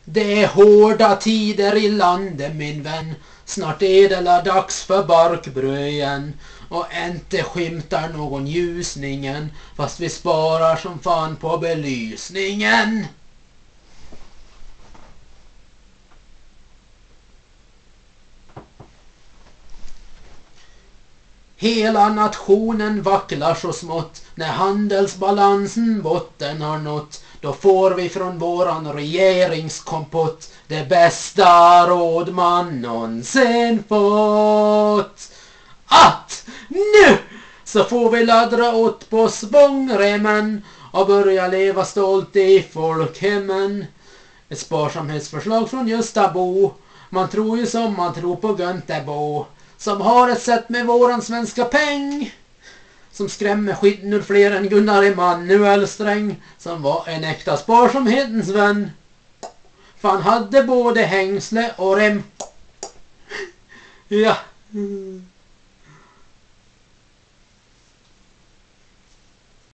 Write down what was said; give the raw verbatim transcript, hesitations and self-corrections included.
Det är hårda tider i landet min vän. Snart är det la dags för barkbröd igen. Och inte skymtar någon ljusningen. Fast vi sparar som fan på belysningen. Hela nationen vacklar så smått. När handelsbalansen botten har nått. Då får vi från våran regeringskompott det bästa råd man någonsin fått. Att nu så får vi laddra åt på svångremmen och börja leva stolt i folkhemmen. Ett sparsamhetsförslag från Gösta Bo. Man tror ju som man tror på Göntebo. Som har ett sätt med våran svenska peng. Som skrämmer skiten ur fler än Gunnar Emanuel Sträng. Som var en äkta sparsamhetens vän. Fan hade både hängsle och rem. Ja.